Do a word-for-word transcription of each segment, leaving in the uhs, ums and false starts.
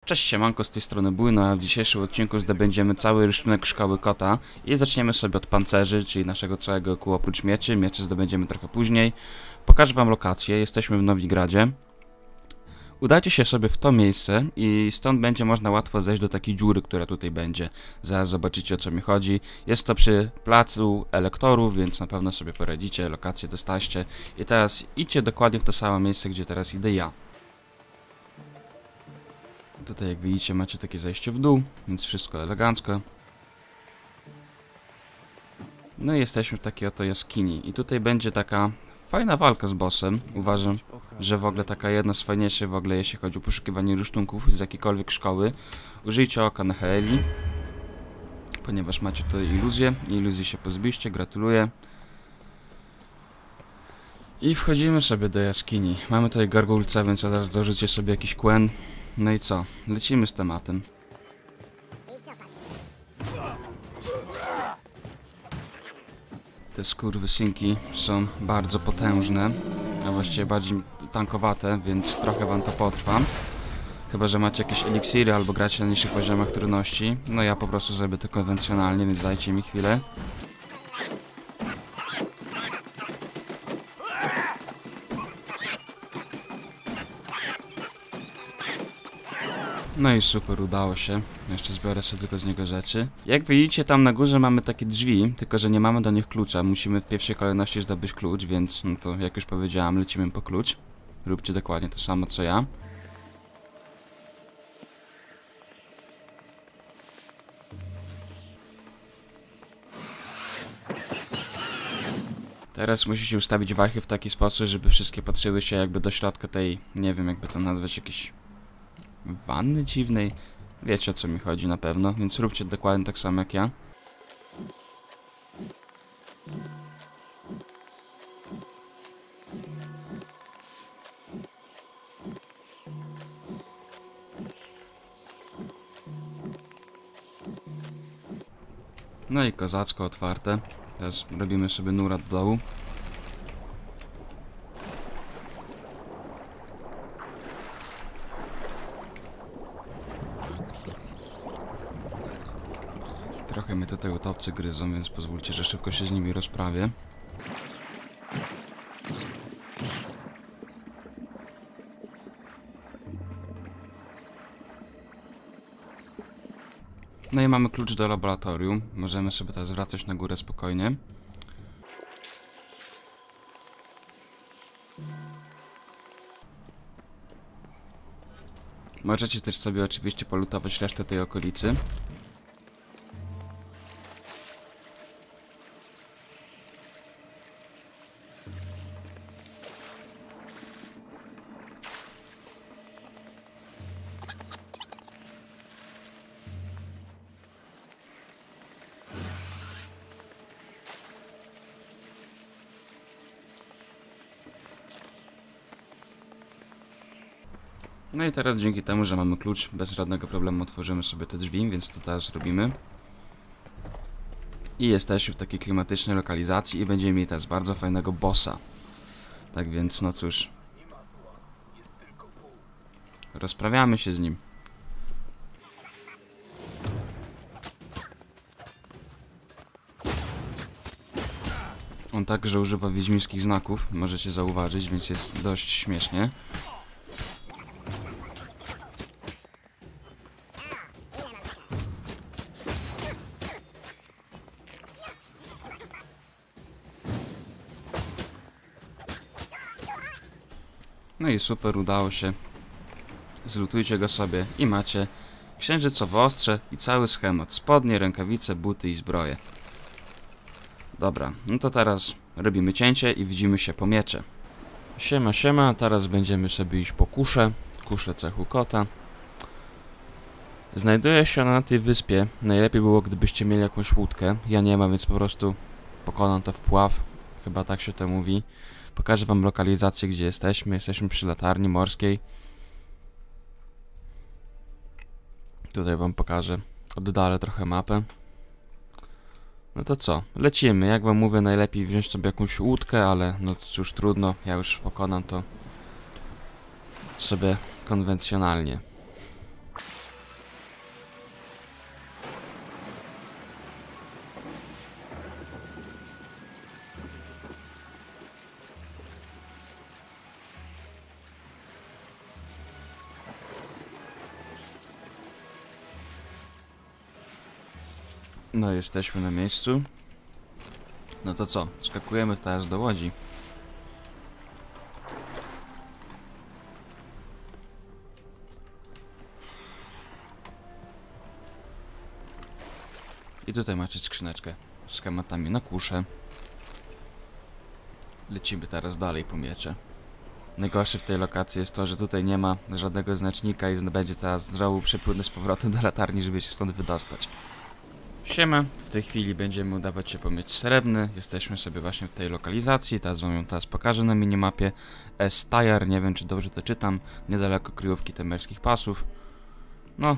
Cześć, siemanko, z tej strony Bujno, a w dzisiejszym odcinku zdobędziemy cały rysunek szkoły kota i zaczniemy sobie od pancerzy, czyli naszego całego kół oprócz mieczy. Mieczy zdobędziemy trochę później. Pokażę wam lokację, jesteśmy w Nowigradzie. Udajcie się sobie w to miejsce i stąd będzie można łatwo zejść do takiej dziury, która tutaj będzie. Zaraz zobaczycie, o co mi chodzi. Jest to przy placu elektorów, więc na pewno sobie poradzicie, lokację dostaście. I teraz idźcie dokładnie w to samo miejsce, gdzie teraz idę ja. Tutaj, jak widzicie, macie takie zejście w dół, więc wszystko elegancko. No i jesteśmy w takiej oto jaskini. I tutaj będzie taka fajna walka z bossem. Uważam, że w ogóle taka jedna z fajniejszych w ogóle, jeśli chodzi o poszukiwanie rysztunków z jakiejkolwiek szkoły. Użyjcie oka na Heli, ponieważ macie tutaj iluzję. Iluzji się pozbyliście, gratuluję. I wchodzimy sobie do jaskini. Mamy tutaj gargulca, więc od razu dorzucie sobie jakiś kłen. No i co? Lecimy z tematem. Te skurwysynki są bardzo potężne, a właściwie bardziej tankowate, więc trochę wam to potrwa. Chyba że macie jakieś eliksiry albo gracie na niższych poziomach trudności. No ja po prostu zrobię to konwencjonalnie, więc dajcie mi chwilę. No i super, udało się. Jeszcze zbiorę sobie tylko z niego rzeczy. Jak widzicie, tam na górze mamy takie drzwi, tylko że nie mamy do nich klucza. Musimy w pierwszej kolejności zdobyć klucz, więc no to jak już powiedziałem, lecimy po klucz. Róbcie dokładnie to samo co ja. Teraz musicie ustawić wachy w taki sposób, żeby wszystkie patrzyły się jakby do środka tej, nie wiem jakby to nazwać, jakiejś wanny dziwnej. Wiecie, o co mi chodzi na pewno, więc róbcie dokładnie tak samo jak ja. No i kozacko otwarte. Teraz robimy sobie nura do dołu. Trochę mnie tutaj utopcy gryzą, więc pozwólcie, że szybko się z nimi rozprawię. No i mamy klucz do laboratorium. Możemy sobie teraz wracać na górę spokojnie. Możecie też sobie oczywiście polutować resztę tej okolicy. No i teraz dzięki temu, że mamy klucz, bez żadnego problemu otworzymy sobie te drzwi, więc to teraz robimy. I jesteśmy w takiej klimatycznej lokalizacji i będziemy mieli teraz bardzo fajnego bossa. Tak więc, no cóż. Rozprawiamy się z nim. On także używa wiedźmińskich znaków, możecie zauważyć, więc jest dość śmiesznie. No i super, udało się. Zlutujcie go sobie i macie księżycowe ostrze i cały schemat. Spodnie, rękawice, buty i zbroje. Dobra, no to teraz robimy cięcie i widzimy się po miecze. Siema, siema, teraz będziemy sobie iść po kuszę. Kuszę cechu kota. Znajduje się ona na tej wyspie. Najlepiej było, gdybyście mieli jakąś łódkę. Ja nie mam, więc po prostu pokonam to w pław. Chyba tak się to mówi. Pokażę wam lokalizację, gdzie jesteśmy. Jesteśmy przy latarni morskiej. Tutaj wam pokażę. Oddalę trochę mapę. No to co? Lecimy. Jak wam mówię, najlepiej wziąć sobie jakąś łódkę, ale no cóż, trudno. Ja już pokonam to sobie konwencjonalnie. No, jesteśmy na miejscu. No to co? Skakujemy teraz do łodzi. I tutaj macie skrzyneczkę z schematami na kuszę. Lecimy teraz dalej po miecze. Najgorsze w tej lokacji jest to, że tutaj nie ma żadnego znacznika i będzie teraz znowu przepłynąć z powrotem do latarni, żeby się stąd wydostać. Siema, w tej chwili będziemy udawać się po miecz srebrny. Jesteśmy sobie właśnie w tej lokalizacji, teraz wam ją teraz pokażę na minimapie. S-Tire, nie wiem czy dobrze to czytam, niedaleko kryjówki temerskich pasów. No,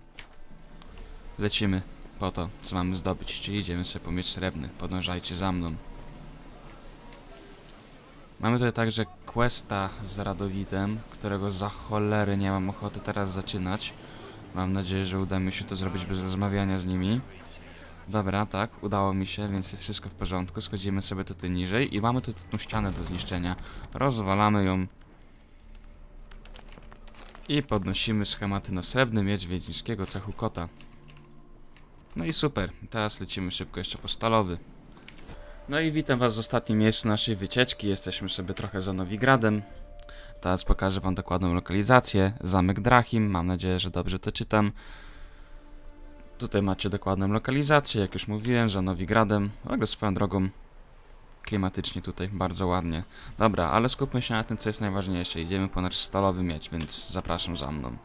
lecimy po to, co mamy zdobyć, czyli idziemy sobie po miecz srebrny. Podążajcie za mną. Mamy tutaj także questa z Radowitem, którego za cholery nie mam ochoty teraz zaczynać. Mam nadzieję, że uda mi się to zrobić bez rozmawiania z nimi. Dobra, tak, udało mi się, więc jest wszystko w porządku. Schodzimy sobie tutaj niżej i mamy tutaj tą ścianę do zniszczenia. Rozwalamy ją. I podnosimy schematy na srebrny miecz wiedźmińskiego cechu kota. No i super, teraz lecimy szybko jeszcze po stalowy. No i witam was w ostatnim miejscu naszej wycieczki. Jesteśmy sobie trochę za Nowigradem. Teraz pokażę wam dokładną lokalizację. Zamek Drachim, mam nadzieję, że dobrze to czytam. Tutaj macie dokładną lokalizację, jak już mówiłem, za Nowigradem. W ogóle swoją drogą klimatycznie tutaj bardzo ładnie. Dobra, ale skupmy się na tym, co jest najważniejsze. Idziemy po nasz stalowy miecz, więc zapraszam za mną.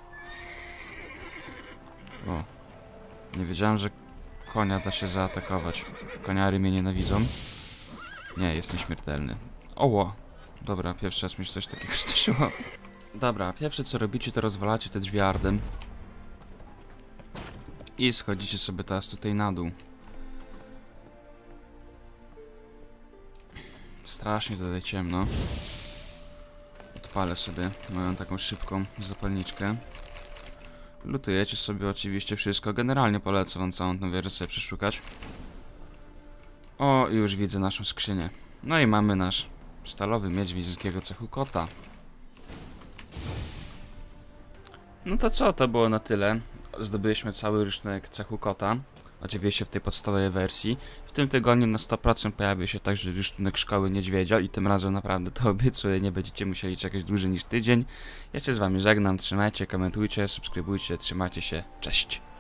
O, nie wiedziałem, że konia da się zaatakować. Koniary mnie nienawidzą. Nie, jest nieśmiertelny. Oło! Dobra, pierwszy raz mi się coś takiego zdarzyło. Dobra, pierwsze co robicie, to rozwalacie te drzwi ardem. I schodzicie sobie teraz tutaj na dół. Strasznie tutaj ciemno. Odpalę sobie moją taką szybką zapalniczkę. Lutujecie sobie oczywiście wszystko. Generalnie polecam wam całą tą wieżę sobie przeszukać. O, i już widzę naszą skrzynię. No i mamy nasz stalowy miecz wiedźmińskiego cechu kota. No to co, to było na tyle. Zdobyliśmy cały rysunek cechu kota. Oczywiście w tej podstawowej wersji. W tym tygodniu na sto procent pojawi się także rysunek szkoły niedźwiedzia i tym razem naprawdę to obiecuję, nie będziecie musieli czekać dłużej niż tydzień. Ja się z wami żegnam, trzymajcie, komentujcie, subskrybujcie, trzymajcie się, cześć!